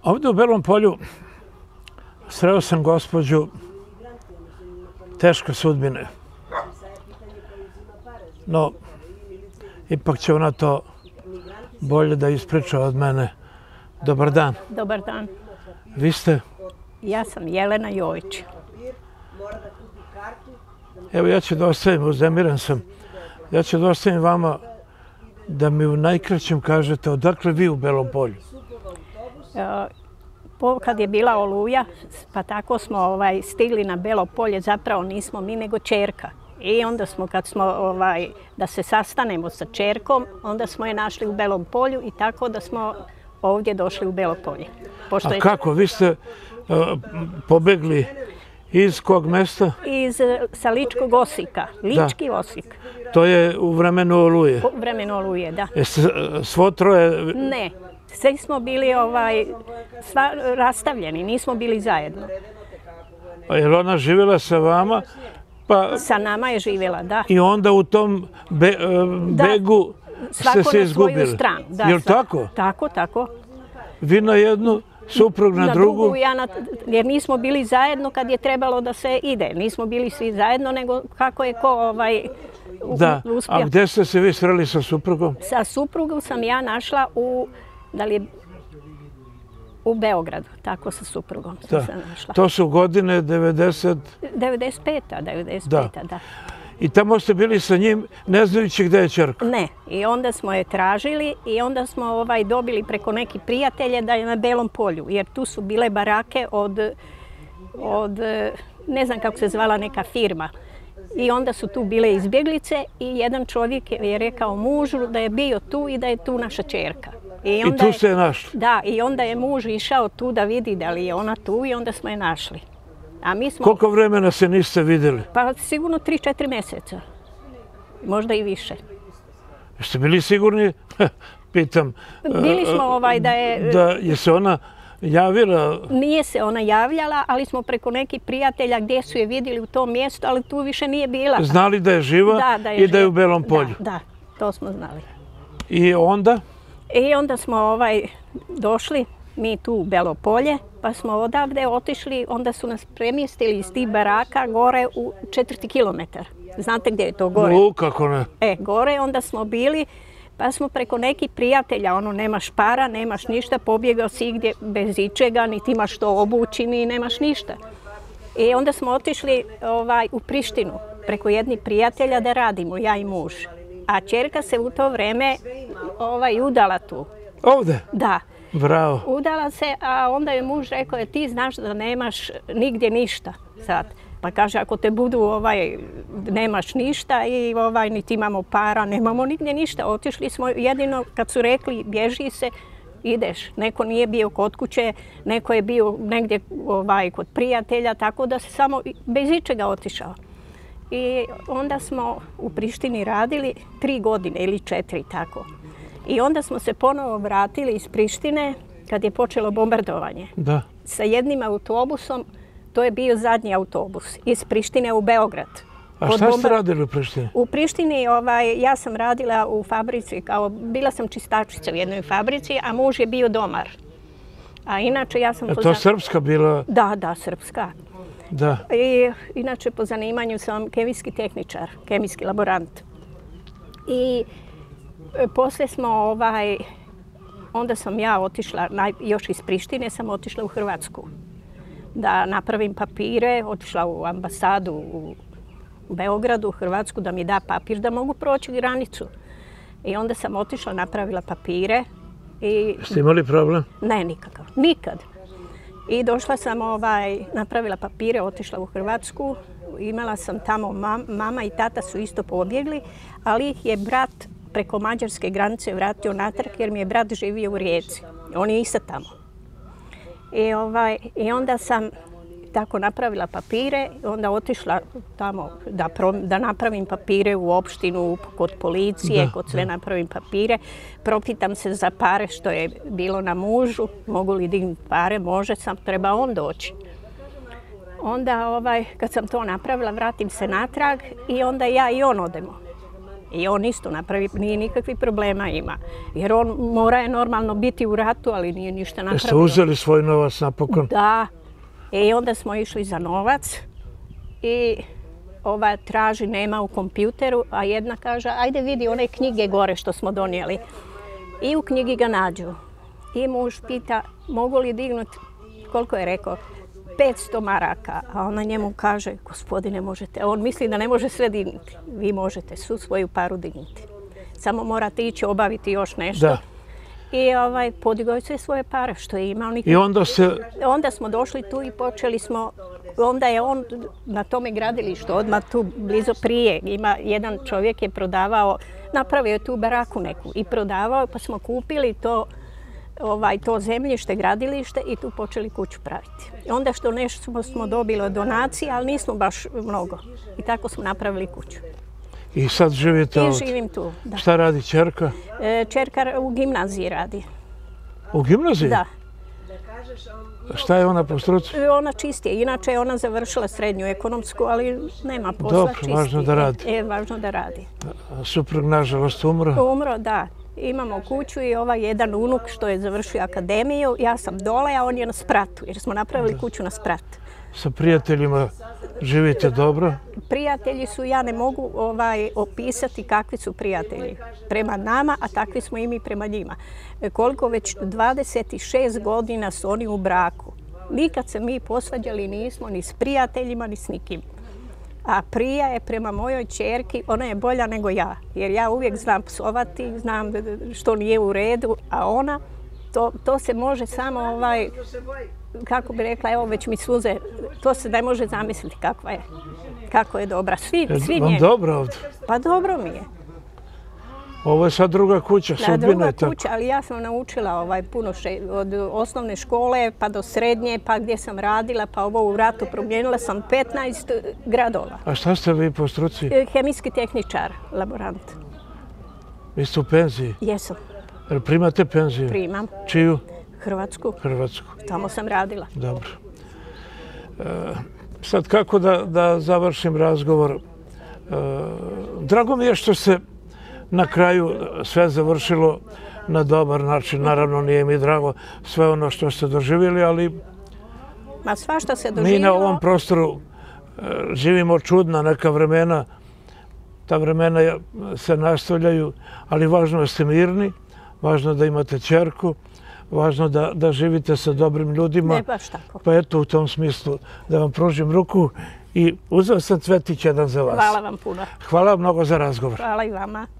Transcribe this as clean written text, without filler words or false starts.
Ovdje u Belom Polju sreo sam gospođu teške sudbine. No, ipak će ona to bolje da ispriča od mene. Dobar dan. Dobar dan. Vi ste? Ja sam Jelena Jojić. Evo ja ću da ostavim, uznemiren sam. Ja ću da ostavim vama da mi u najkraćem kažete odakle vi u Belom Polju. Kad je bila Oluja, pa tako smo stigli na Belo Polje, zapravo nismo mi nego ćerka. I onda smo, kad smo da se sastanemo sa ćerkom, onda smo je našli u Belom Polju i tako da smo ovdje došli u Belo Polje. A kako? Vi ste pobegli iz kog mesta? Sa Ličkog Osijeka. Lički Osijek. To je u vremenu Oluje? U vremenu Oluje, da. Jeste svo troje? Ne. Svi smo bili rastavljeni, nismo bili zajedno. A je li ona živjela sa vama? Sa nama je živjela, da. I onda u tom begu ste se izgubili? Svako na svoju stranu. Je li tako? Tako. Vi na jednu, suprug na drugu? Jer nismo bili zajedno kad je trebalo da se ide. Nismo bili svi zajedno, nego kako je ko uspio. A gdje ste se vi sreli sa suprugom? Sa suprugom sam ja našla u Beogradu, tako sa suprugom sam se našla. To su godine 95. Da. I tamo ste bili sa njim ne znajući gdje je ćerka? Ne. I onda smo je tražili i onda smo dobili preko nekih prijatelje da je na Belom Polju. Jer tu su bile barake od ne znam kako se zvala neka firma. I onda su tu bile izbjeglice i jedan čovjek je rekao mužu da je bio tu i da je tu naša ćerka. I tu ste je našli? Da, i onda je muž išao tu da vidi da li je ona tu i onda smo je našli. Koliko vremena se niste vidjeli? Pa sigurno 3-4 mjeseca. Možda i više. Jeste bili sigurni? Pitam. Bili smo da je... Da je se ona javila? Nije se ona javljala, ali smo preko nekih prijatelja gdje su je vidjeli u tom mjestu, ali tu više nije bila. Znali da je živa i da je u Belom Polju? Da, to smo znali. I onda? I onda smo došli mi tu u Belo Polje, pa smo odavde otišli, onda su nas premjestili iz tih baraka gore u 4. kilometar. Znate gdje je to gore? Kako ne? Gore, onda smo bili, pa smo preko nekih prijatelja, nemaš para, nemaš ništa, pobjegao si gdje bez ičega, niti imaš što obući, ni nemaš ništa. I onda smo otišli u Prištinu, preko jednih prijatelja da radimo, ja i muž. A ćerka se u to vrijeme udala tu. Ovdje? Da. Bravo. Udala se, a onda je muž rekao, ti znaš da nemaš nigdje ništa sad. Pa kaže, ako te budu, nemaš ništa i niti imamo para, nemamo nigdje ništa. Otišli smo jedino kad su rekli, bježi se, ideš. Neko nije bio kod kuće, neko je bio negdje kod prijatelja, tako da se samo bez ičega otišao. I onda smo u Prištini radili 3 godine ili 4, tako. I onda smo se ponovo vratili iz Prištine kad je počelo bombardovanje. Da. Sa jednim autobusom, to je bio zadnji autobus, iz Prištine u Beograd. A šta ste radili u Prištini? U Prištini ja sam radila u fabrici, bila sam čistačica u jednoj fabrici, a muž je bio domar. A inače ja sam... Je to srpska bila? Da, srpska. Da. I inače po zanimanju sam kemijski tehničar, kemijski laborant. I poslije smo onda sam ja otišla, još iz Prištine sam otišla u Hrvatsku. Da napravim papire, otišla u ambasadu u Beogradu, u Hrvatsku, da mi da papir da mogu proći granicu. I onda sam otišla, napravila papire. Ste imali problem? Ne, nikad. I došla sam, napravila papire, otišla u Hrvatsku. Imala sam tamo, mama i tata su isto pobjegli, ali ih je brat preko mađarske granice vratio natrag jer mi je brat živio u Rijeci. On je isto tamo. I onda sam tako napravila papire, onda otišla tamo da napravim papire u opštinu, kod policije, kod sve napravim papire. Propitam se za pare što je bilo na mužu, mogu li dignuti pare, može, sam treba on doći. Onda kad sam to napravila, vratim se natrag i onda ja i on odemo. I on isto napravi, nije nikakvih problema ima. Jer on mora je normalno biti u ratu, ali nije ništa napravio. Jeste uzeli svoj novac napokon? Da. I onda smo išli za novac i ova traži, nema u kompjuteru, a jedna kaže, ajde vidi one knjige gore što smo donijeli. I u knjigi ga nađu. I muž pita, mogu li dignuti, koliko je rekao, 500 maraka. A ona njemu kaže, gospodine možete, on misli da ne može sve dignuti. Vi možete svu svoju paru dignuti. Samo morate ići obaviti još nešto. Da. I podigao je sve svoje pare što je imao. I onda se... Onda smo došli tu i počeli smo, onda je on na tome gradilištu, odmah tu blizu prije, ima jedan čovjek je prodavao, napravio je tu baraku neku i prodavao, pa smo kupili to zemljište, gradilište i tu počeli kuću praviti. I onda što nešto smo dobili od donacije, ali nismo baš mnogo. I tako smo napravili kuću. I sad živite ovdje? I živim tu, da. Šta radi ćerka? Ćerka u gimnaziji radi. U gimnaziji? Da. Šta je ona po struci? Ona čisti. Inače je ona završila srednju ekonomsku, ali nema posla. Dobro, važno da radi. Važno da radi. Suprug nažalost umro? Umro, da. Imamo kuću i jedan unuk što je završio akademiju. Ja sam dole, a on je na spratu, jer smo napravili kuću na sprat. Sa prijateljima živite dobro? Prijatelji su, ja ne mogu opisati kakvi su prijatelji prema nama, a takvi smo i mi prema njima. Koliko već 26 godina su oni u braku. Nikad se mi posvađali nismo ni s prijateljima, ni s nikim. A Prija je prema mojoj ćerki, ona je bolja nego ja. Jer ja uvijek znam psovati, znam što nije u redu, a ona, to se može samo, kako bi rekla, evo već mi suze, to se ne može zamisliti kako je dobra. Svi njeni. Vam dobro ovdje? Pa dobro mi je. Ovo je sad druga kuća, sudbina je tako. Druga kuća, ali ja sam naučila puno od osnovne škole pa do srednje, pa gdje sam radila, pa ovo u ratu promijenila sam 15 gradova. A šta ste vi po struci? Hemijski tehničar, laborant. Vi ste u penziji? Jesam. Jel primate penziju? Primam. Čiju? Hrvatsku. Hrvatsku. Tamo sam radila. Dobro. Sad kako da završim razgovor? Drago mi je što se na kraju sve završilo na dobar način. Naravno nije mi drago sve ono što ste doživjeli, ali ma svašta se doživjelo. Mi na ovom prostoru živimo čudna neka vremena. Ta vremena se nastavljaju, ali važno je ste mirni, važno da imate ćerku, važno da živite sa dobrim ljudima. Ne baš tako. Pa eto u tom smislu da vam pružim ruku i uzeo sam cvetić jedan za vas. Hvala vam puno. Hvala mnogo za razgovor. Hvala i vama.